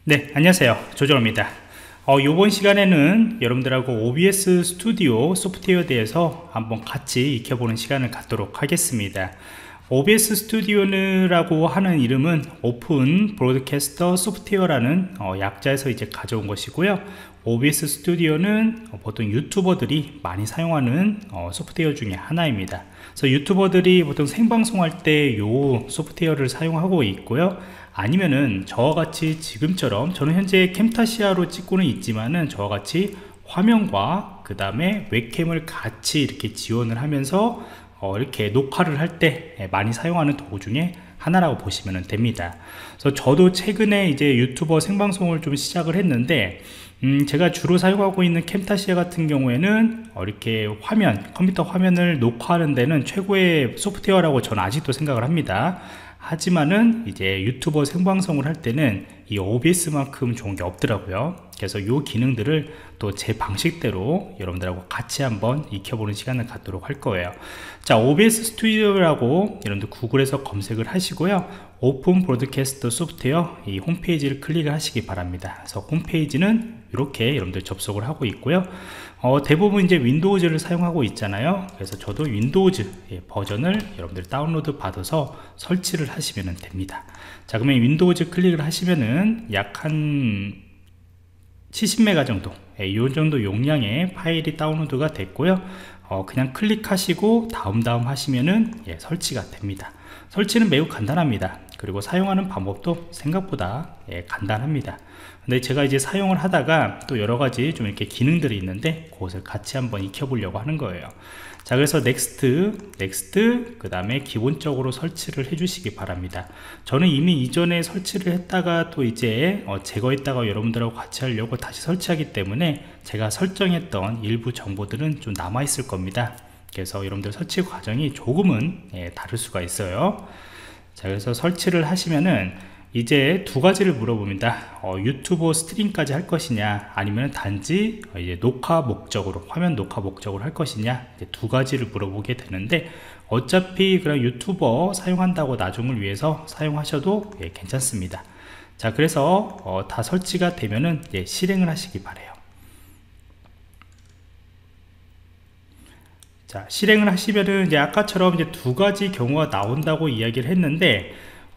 네, 안녕하세요. 조정호입니다. 이번 시간에는 여러분들하고 OBS 스튜디오 소프트웨어에 대해서 한번 같이 익혀보는 시간을 갖도록 하겠습니다. OBS 스튜디오라고 하는 이름은 오픈 브로드캐스터 소프트웨어라는 약자에서 이제 가져온 것이고요. OBS 스튜디오는 보통 유튜버들이 많이 사용하는 소프트웨어 중에 하나입니다. 그래서 유튜버들이 보통 생방송할 때 이 소프트웨어를 사용하고 있고요. 아니면은 저와 같이 지금처럼 저는 현재 캠타시아로 찍고는 있지만은 저와 같이 화면과 그 다음에 웹캠을 같이 이렇게 지원을 하면서 이렇게 녹화를 할 때 많이 사용하는 도구 중에 하나라고 보시면 됩니다. 그래서 저도 최근에 이제 유튜버 생방송을 좀 시작을 했는데 제가 주로 사용하고 있는 캠타시아 같은 경우에는 이렇게 컴퓨터 화면을 녹화하는 데는 최고의 소프트웨어라고 저는 아직도 생각을 합니다. 하지만은 이제 유튜버 생방송을 할 때는 이 OBS만큼 좋은 게 없더라고요. 그래서 이 기능들을 또 제 방식대로 여러분들하고 같이 한번 익혀보는 시간을 갖도록 할 거예요. 자, OBS 스튜디오라고 여러분들 구글에서 검색을 하시고요. 오픈 브로드캐스터 소프트웨어 이 홈페이지를 클릭을 하시기 바랍니다. 그래서 홈페이지는 이렇게 여러분들 접속을 하고 있고요. 대부분 이제 윈도우즈를 사용하고 있잖아요. 그래서 저도 윈도우즈 버전을 여러분들 다운로드 받아서 설치를 하시면 됩니다. 자, 그러면 윈도우즈 클릭을 하시면은 약 한 70메가 정도, 이 정도 용량의 파일이 다운로드가 됐고요. 그냥 클릭하시고 다음 하시면은 설치가 됩니다. 설치는 매우 간단합니다. 그리고 사용하는 방법도 생각보다 간단합니다. 근데 제가 이제 사용을 하다가 또 여러가지 좀 이렇게 기능들이 있는데 그것을 같이 한번 익혀보려고 하는 거예요. 자, 그래서 넥스트 그 다음에 기본적으로 설치를 해 주시기 바랍니다. 저는 이미 이전에 설치를 했다가 또 이제 제거했다가 여러분들하고 같이 하려고 다시 설치하기 때문에 제가 설정했던 일부 정보들은 좀 남아 있을 겁니다. 그래서 여러분들 설치 과정이 조금은 다를 수가 있어요. 자, 그래서 설치를 하시면은 이제 두 가지를 물어봅니다. 유튜버 스트림까지 할 것이냐, 아니면 단지 이제 녹화 목적으로, 화면 녹화 목적으로 할 것이냐, 이제 두 가지를 물어보게 되는데, 어차피 그냥 유튜버 사용한다고 나중을 위해서 사용하셔도 괜찮습니다. 자, 그래서 다 설치가 되면은 실행을 하시기 바래요. 자, 실행을 하시면은 이제 아까처럼 이제 두 가지 경우가 나온다고 이야기를 했는데,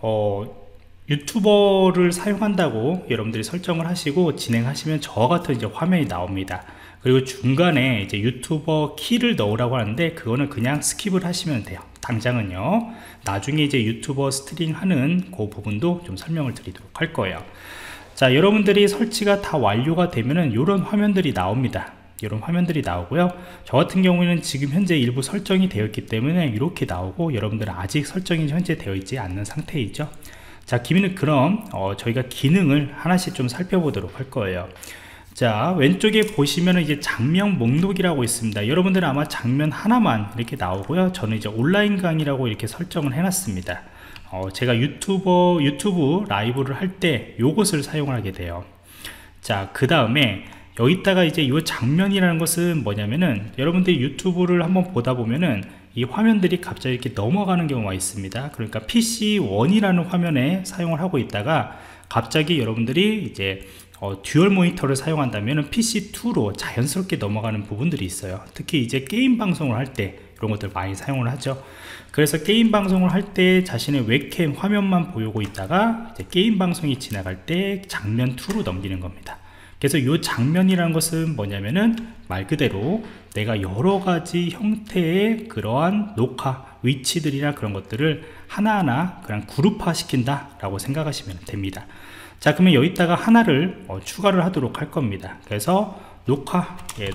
유튜버를 사용한다고 여러분들이 설정을 하시고 진행하시면 저와 같은 이제 화면이 나옵니다. 그리고 중간에 이제 유튜버 키를 넣으라고 하는데 그거는 그냥 스킵을 하시면 돼요. 당장은요. 나중에 이제 유튜버 스트링 하는 그 부분도 좀 설명을 드리도록 할 거예요. 자, 여러분들이 설치가 다 완료가 되면은 이런 화면들이 나옵니다. 이런 화면들이 나오고요. 저 같은 경우에는 지금 현재 일부 설정이 되어 있기 때문에 이렇게 나오고, 여러분들은 아직 설정이 현재 되어 있지 않는 상태이죠. 자, 그럼 저희가 기능을 하나씩 좀 살펴보도록 할 거예요. 자, 왼쪽에 보시면은 이제 장면 목록이라고 있습니다. 여러분들은 아마 장면 하나만 이렇게 나오고요. 저는 이제 온라인 강의라고 이렇게 설정을 해놨습니다. 제가 유튜브 라이브를 할 때 요것을 사용을 하게 돼요. 자, 그 다음에 여기다가 이제 이 장면이라는 것은 뭐냐면은, 여러분들이 유튜브를 한번 보다 보면은 이 화면들이 갑자기 이렇게 넘어가는 경우가 있습니다. 그러니까 PC1이라는 화면에 사용을 하고 있다가 갑자기 여러분들이 이제 듀얼 모니터를 사용한다면 PC2로 자연스럽게 넘어가는 부분들이 있어요. 특히 이제 게임 방송을 할 때 이런 것들 많이 사용을 하죠. 그래서 게임 방송을 할 때 자신의 웹캠 화면만 보이고 있다가 이제 게임 방송이 지나갈 때 장면 2로 넘기는 겁니다. 그래서 이 장면이라는 것은 뭐냐면은 말 그대로 내가 여러가지 형태의 그러한 녹화 위치들이나 그런 것들을 하나하나 그냥 그룹화 시킨다 라고 생각하시면 됩니다. 자, 그러면 여기다가 하나를 추가를 하도록 할 겁니다. 그래서 녹화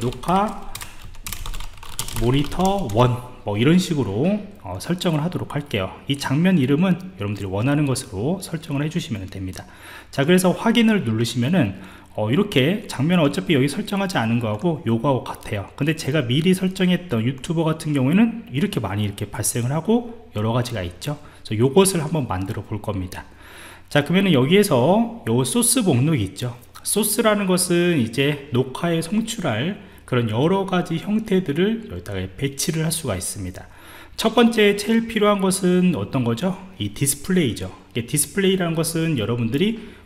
모니터 1 뭐 이런 식으로 설정을 하도록 할게요. 이 장면 이름은 여러분들이 원하는 것으로 설정을 해주시면 됩니다. 자, 그래서 확인을 누르시면은 이렇게 장면은 어차피 여기 설정하지 않은 거하고 요거하고 같아요. 근데 제가 미리 설정했던 유튜버 같은 경우에는 이렇게 많이 이렇게 발생을 하고 여러 가지가 있죠. 그래서 요것을 한번 만들어 볼 겁니다. 자, 그러면은 여기에서 요 소스 목록이 있죠. 소스라는 것은 이제 녹화에 송출할 그런 여러 가지 형태들을 여기다가 배치를 할 수가 있습니다. 첫 번째 제일 필요한 것은 어떤 거죠? 이 디스플레이죠. 디스플레이라는 것은 여러분들이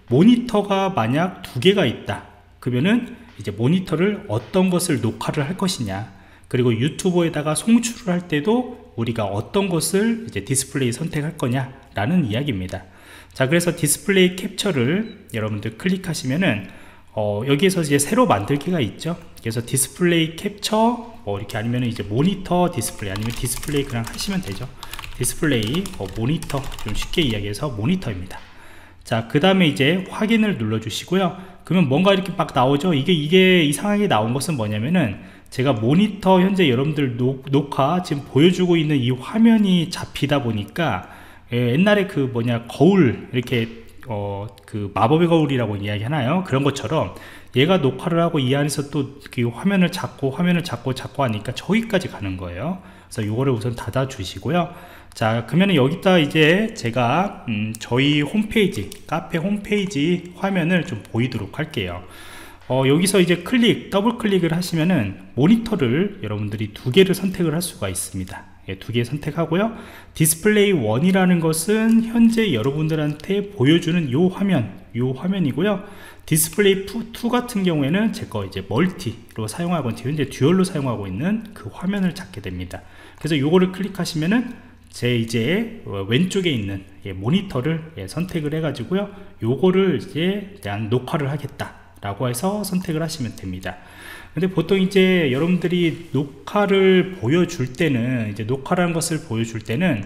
모니터가 만약 두 개가 있다 그러면은 이제 모니터를 어떤 것을 녹화를 할 것이냐, 그리고 유튜브에다가 송출을 할 때도 우리가 어떤 것을 이제 디스플레이 선택할 거냐 라는 이야기입니다. 자, 그래서 디스플레이 캡처를 여러분들 클릭하시면은 여기에서 이제 새로 만들기가 있죠. 그래서 디스플레이 캡처 이렇게 아니면 이제 모니터 디스플레이 아니면 디스플레이 그냥 하시면 되죠. 디스플레이 모니터, 좀 쉽게 이야기해서 모니터입니다. 자, 그 다음에 이제 확인을 눌러 주시고요. 그러면 뭔가 이렇게 막 나오죠. 이게 이상하게 나온 것은 뭐냐면은 제가 모니터 현재 여러분들 녹화 지금 보여주고 있는 이 화면이 잡히다 보니까 옛날에 그 거울 이렇게 그 마법의 거울이라고 이야기하나요? 그런 것처럼 얘가 녹화를 하고 이 안에서 또 그 화면을 잡고 하니까 저기까지 가는 거예요. 그래서 이거를 우선 닫아 주시고요. 자, 그러면 여기다 이제 제가 저희 홈페이지, 카페 홈페이지 화면을 좀 보이도록 할게요. 여기서 이제 더블 클릭을 하시면은 모니터를 여러분들이 두 개를 선택을 할 수가 있습니다. 두 개 선택하고요. 디스플레이 1이라는 것은 현재 여러분들한테 보여주는 요 화면이고요. 디스플레이 2 같은 경우에는 제거 이제 멀티로 사용하고 현재 듀얼로 사용하고 있는 그 화면을 찾게 됩니다. 그래서 요거를 클릭하시면은 제 이제 왼쪽에 있는 모니터를 선택을 해 가지고요. 요거를 이제 대한 녹화를 하겠다 라고 해서 선택을 하시면 됩니다. 근데 보통 이제 여러분들이 녹화를 보여줄 때는 녹화라는 것을 보여줄 때는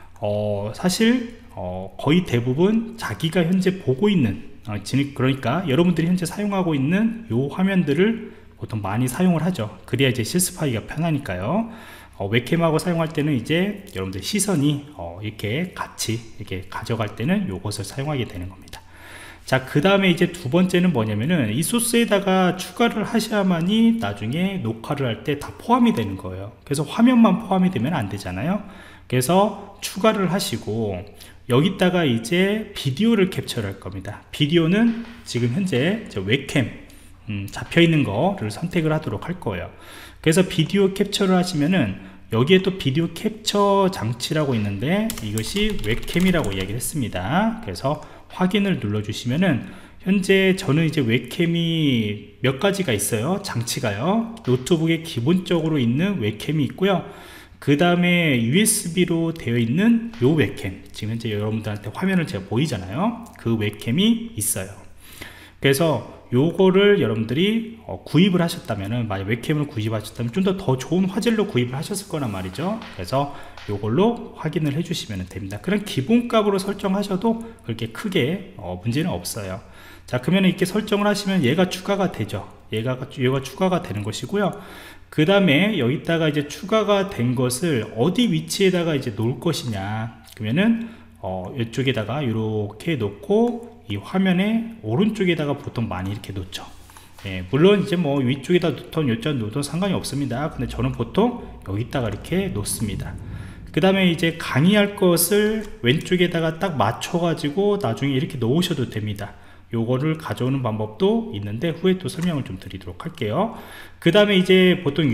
사실 거의 대부분 자기가 현재 보고 있는 그러니까 여러분들이 현재 사용하고 있는 요 화면들을 보통 많이 사용을 하죠. 그래야 이제 실습하기가 편하니까요. 웹캠하고 사용할 때는 이제 여러분들 시선이 이렇게 같이 이렇게 가져갈 때는 요것을 사용하게 되는 겁니다. 자, 그 다음에 이제 두 번째는 뭐냐면은 이 소스에다가 추가를 하셔야만이 나중에 녹화를 할 때 다 포함이 되는 거예요. 그래서 화면만 포함이 되면 안 되잖아요. 그래서 추가를 하시고 여기다가 이제 비디오를 캡처를 할 겁니다. 비디오는 지금 현재 웹캠 잡혀 있는 거를 선택을 하도록 할 거예요. 그래서 비디오 캡처를 하시면은 여기에 또 비디오 캡처 장치라고 있는데 이것이 웹캠이라고 이야기를 했습니다. 그래서 확인을 눌러 주시면은 현재 저는 이제 웹캠이 몇 가지가 있어요. 장치가요. 노트북에 기본적으로 있는 웹캠이 있고요. 그 다음에 USB로 되어 있는 요 웹캠, 지금 현재 여러분들한테 화면을 제가 보이잖아요. 그 웹캠이 있어요. 그래서 요거를 여러분들이 구입을 하셨다면은, 만약 웹캠을 구입하셨다면 좀 더 좋은 화질로 구입을 하셨을 거란 말이죠. 그래서 요걸로 확인을 해 주시면 됩니다. 그런 기본값으로 설정하셔도 그렇게 크게 문제는 없어요. 자, 그러면 이렇게 설정을 하시면 얘가 추가가 되죠. 얘가 추가가 되는 것이고요. 그 다음에 여기다가 이제 추가가 된 것을 어디 위치에다가 이제 놓을 것이냐, 그러면은 이쪽에다가 이렇게 놓고 이 화면의 오른쪽에다가 보통 많이 이렇게 놓죠. 물론 이제 뭐 위쪽에다 놓던 요쪽 놓던 상관이 없습니다. 근데 저는 보통 여기다가 이렇게 놓습니다. 그 다음에 이제 강의할 것을 왼쪽에다가 딱 맞춰 가지고 나중에 이렇게 놓으셔도 됩니다. 요거를 가져오는 방법도 있는데 후에 또 설명을 좀 드리도록 할게요. 그 다음에 이제 보통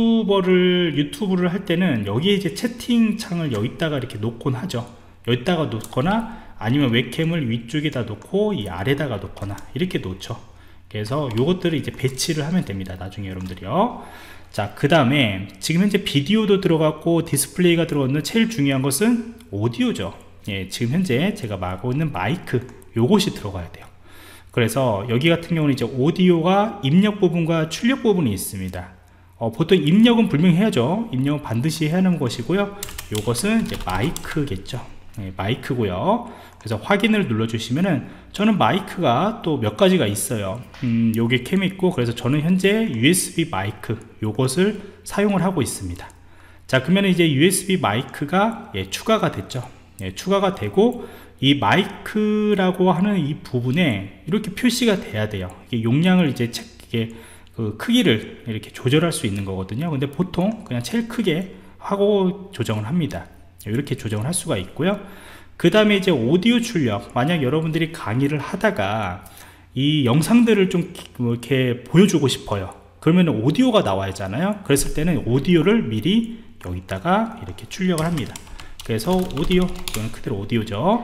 유튜브를 할 때는 여기에 이제 채팅창을 여기다가 이렇게 놓곤 하죠. 여기다가 놓거나 아니면 웹캠을 위쪽에다 놓고 이 아래다가 놓거나 이렇게 놓죠. 그래서 요것들을 이제 배치를 하면 됩니다. 나중에 여러분들이요. 자, 그 다음에 지금 현재 비디오도 들어갔고 디스플레이가 들어갔는 제일 중요한 것은 오디오죠. 지금 현재 제가 말하고 있는 마이크, 요것이 들어가야 돼요. 그래서 여기 같은 경우는 이제 오디오가 입력 부분과 출력 부분이 있습니다. 보통 입력은 분명히 해야죠. 입력은 반드시 해야 하는 것이고요. 요것은 이제 마이크겠죠. 마이크고요. 그래서 확인을 눌러 주시면은 저는 마이크가 또 몇 가지가 있어요. 요게 캠이 있고, 그래서 저는 현재 USB 마이크 요것을 사용을 하고 있습니다. 자, 그러면 이제 USB 마이크가 추가가 됐죠. 추가가 되고 이 마이크라고 하는 이 부분에 이렇게 표시가 돼야 돼요. 이게 용량을 이제 이게 그 크기를 이렇게 조절할 수 있는 거거든요. 근데 보통 그냥 제일 크게 하고 조정을 합니다. 이렇게 조정을 할 수가 있고요. 그 다음에 이제 오디오 출력, 만약 여러분들이 강의를 하다가 이 영상들을 좀 이렇게 보여주고 싶어요. 그러면 오디오가 나와야 하잖아요. 그랬을 때는 오디오를 미리 여기다가 이렇게 출력을 합니다. 그래서 오디오, 이거는 그대로 오디오죠.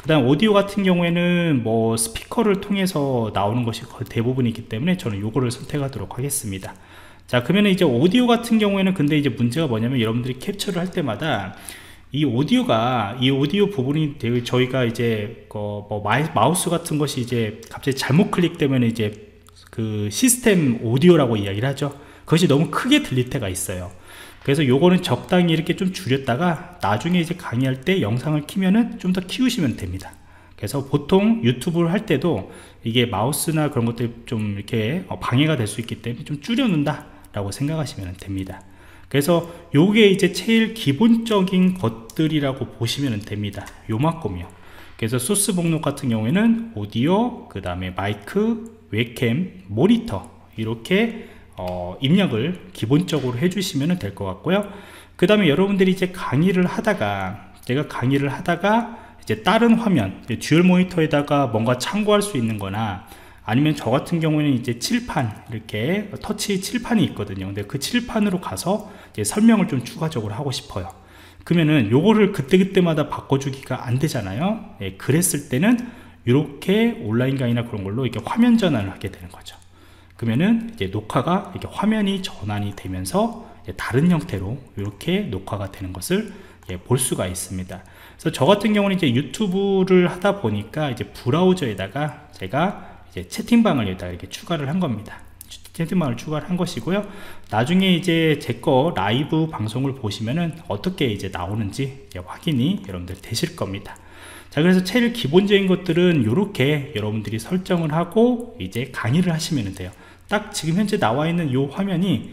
그 다음 오디오 같은 경우에는 뭐 스피커를 통해서 나오는 것이 거의 대부분이기 때문에 저는 요거를 선택하도록 하겠습니다. 자, 그러면 이제 오디오 같은 경우에는 근데 이제 문제가 뭐냐면 여러분들이 캡처를 할 때마다 이 오디오 부분이 되게 저희가 이제 뭐 마우스 같은 것이 이제 갑자기 잘못 클릭되면 이제 그 시스템 오디오라고 이야기를 하죠. 그것이 너무 크게 들릴 때가 있어요. 그래서 요거는 적당히 이렇게 좀 줄였다가 나중에 이제 강의할 때 영상을 키면은 좀 더 키우시면 됩니다. 그래서 보통 유튜브를 할 때도 이게 마우스나 그런 것들이 좀 이렇게 방해가 될 수 있기 때문에 좀 줄여놓는다 라고 생각하시면 됩니다. 그래서 요게 이제 제일 기본적인 것들이라고 보시면 됩니다. 요만큼이요. 그래서 소스 목록 같은 경우에는 오디오, 그 다음에 마이크, 웹캠, 모니터 이렇게 입력을 기본적으로 해주시면 될 것 같고요. 그 다음에 여러분들이 이제 강의를 하다가 이제 다른 화면, 듀얼 모니터에다가 뭔가 참고할 수 있는 거나 아니면 저 같은 경우에는 이제 칠판, 이렇게 터치 칠판이 있거든요. 근데 그 칠판으로 가서 이제 설명을 좀 추가적으로 하고 싶어요. 그러면은 요거를 그때그때마다 바꿔주기가 안 되잖아요. 예, 그랬을 때는 이렇게 온라인 강의나 그런 걸로 이렇게 화면 전환을 하게 되는 거죠. 그러면은 이제 녹화가 이렇게 화면이 전환이 되면서 다른 형태로 이렇게 녹화가 되는 것을 볼 수가 있습니다. 그래서 저 같은 경우는 이제 유튜브를 하다 보니까 이제 브라우저에다가 제가 이제 채팅방을 여기다 이렇게 추가를 한 겁니다. 채팅방을 추가를 한 것이고요. 나중에 이제 제 거 라이브 방송을 보시면은 어떻게 이제 나오는지 이제 확인이 여러분들 되실 겁니다. 자, 그래서 제일 기본적인 것들은 이렇게 여러분들이 설정을 하고 이제 강의를 하시면 돼요. 딱 지금 현재 나와 있는 이 화면이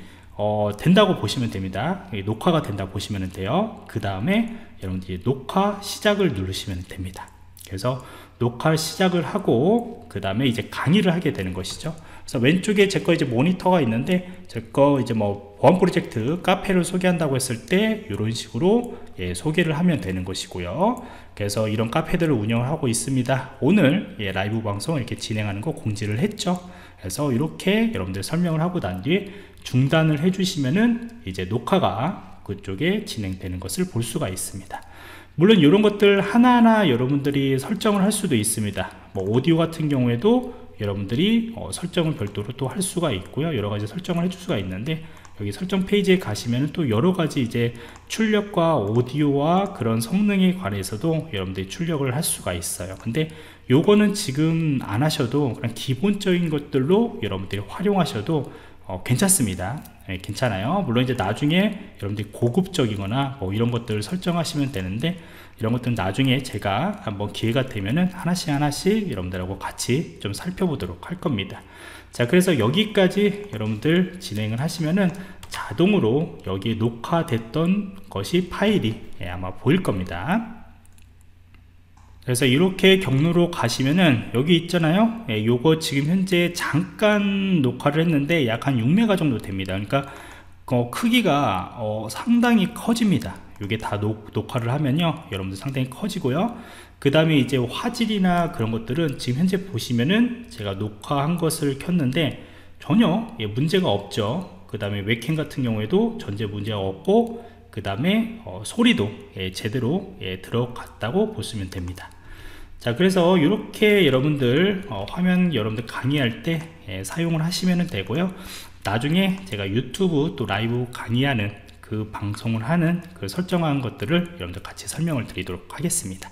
된다고 보시면 됩니다. 녹화가 된다고 보시면 돼요. 그 다음에 여러분들이 녹화 시작을 누르시면 됩니다. 그래서 녹화 시작을 하고 그 다음에 이제 강의를 하게 되는 것이죠. 그래서 왼쪽에 제 거 이제 모니터가 있는데 제 거 이제 뭐 보안 프로젝트 카페를 소개한다고 했을 때 이런 식으로 소개를 하면 되는 것이고요. 그래서 이런 카페들을 운영을 하고 있습니다. 오늘 라이브 방송 이렇게 진행하는 거 공지를 했죠. 그래서 이렇게 여러분들 설명을 하고 난 뒤에 중단을 해주시면은 이제 녹화가 그쪽에 진행되는 것을 볼 수가 있습니다. 물론 이런 것들 하나하나 여러분들이 설정을 할 수도 있습니다. 뭐 오디오 같은 경우에도 여러분들이 설정을 별도로 또 할 수가 있고요. 여러가지 설정을 해줄 수가 있는데 여기 설정 페이지에 가시면 또 여러가지 이제 출력과 오디오와 그런 성능에 관해서도 여러분들이 출력을 할 수가 있어요. 근데 요거는 지금 안 하셔도 그냥 기본적인 것들로 여러분들이 활용하셔도 괜찮습니다. 괜찮아요. 물론 이제 나중에 여러분들이 고급적이거나 뭐 이런 것들을 설정하시면 되는데 이런 것들은 나중에 제가 한번 기회가 되면은 하나씩 여러분들하고 같이 좀 살펴보도록 할 겁니다. 자, 그래서 여기까지 여러분들 진행을 하시면은 자동으로 여기 녹화됐던 것이 파일이 아마 보일 겁니다. 그래서 이렇게 경로로 가시면은 여기 있잖아요. 요거 지금 현재 잠깐 녹화를 했는데 약 한 6메가 정도 됩니다. 그러니까 크기가 상당히 커집니다. 이게 다 녹화를 하면요 여러분들 상당히 커지고요. 그 다음에 이제 화질이나 그런 것들은 지금 현재 보시면은 제가 녹화한 것을 켰는데 전혀 문제가 없죠. 그 다음에 웹캠 같은 경우에도 전혀 문제가 없고 그 다음에 소리도 제대로 들어갔다고 보시면 됩니다. 자, 그래서 이렇게 여러분들 화면 여러분들 강의할 때 사용을 하시면 되고요. 나중에 제가 유튜브 또 라이브 강의하는 그 방송을 하는 그 설정한 것들을 여러분들 같이 설명을 드리도록 하겠습니다.